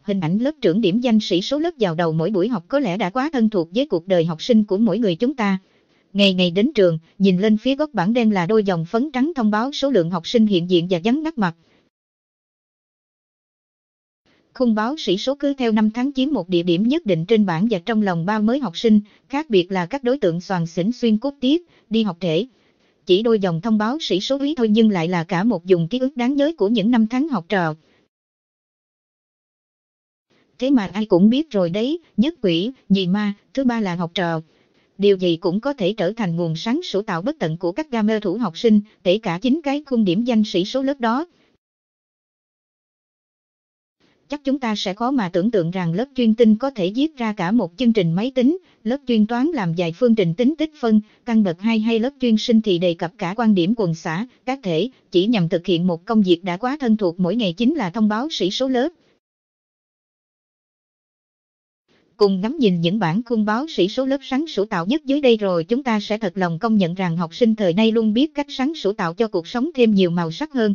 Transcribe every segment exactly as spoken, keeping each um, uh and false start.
Hình ảnh lớp trưởng điểm danh sĩ số lớp vào đầu mỗi buổi học có lẽ đã quá thân thuộc với cuộc đời học sinh của mỗi người chúng ta. Ngày ngày đến trường, nhìn lên phía góc bảng đen là đôi dòng phấn trắng thông báo số lượng học sinh hiện diện và vắng ngắt mặt. Khung báo sĩ số cứ theo năm tháng chiếm một địa điểm nhất định trên bảng và trong lòng bao mới học sinh, khác biệt là các đối tượng xoàng xỉnh xuyên cốt tiết, đi học trễ. Chỉ đôi dòng thông báo sĩ số úy thôi nhưng lại là cả một vùng ký ức đáng nhớ của những năm tháng học trò. Thế mà ai cũng biết rồi đấy, nhất quỷ, nhì ma, thứ ba là học trò. Điều gì cũng có thể trở thành nguồn sáng sủa tạo bất tận của các gamer thủ học sinh, kể cả chính cái khung điểm danh sĩ số lớp đó. Chắc chúng ta sẽ khó mà tưởng tượng rằng lớp chuyên tinh có thể viết ra cả một chương trình máy tính, lớp chuyên toán làm vài phương trình tính tích phân, căn bậc hai hay lớp chuyên sinh thì đề cập cả quan điểm quần xã, các thể, chỉ nhằm thực hiện một công việc đã quá thân thuộc mỗi ngày chính là thông báo sĩ số lớp. Cùng ngắm nhìn những bản khung báo sĩ số lớp sáng sủa tạo nhất dưới đây rồi chúng ta sẽ thật lòng công nhận rằng học sinh thời nay luôn biết cách sáng sủa tạo cho cuộc sống thêm nhiều màu sắc hơn.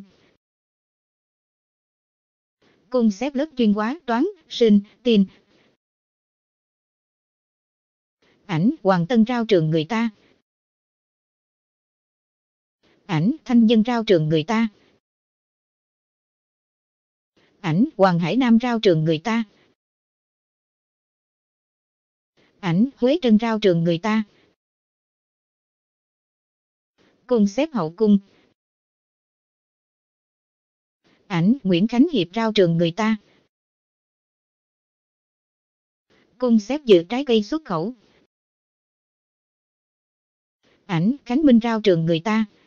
Cung xếp lớp chuyên hóa, toán, sinh, tin. Ảnh, Hoàng Tân rao trường người ta. Ảnh, Thanh Nhân rao trường người ta. Ảnh, Hoàng Hải Nam rao trường người ta. Ảnh, Huế Trân rao trường người ta. Cung xếp hậu cung. Ảnh, Nguyễn Khánh Hiệp rao trường người ta. Cung xếp dự trái cây xuất khẩu. Ảnh, Khánh Minh rao trường người ta.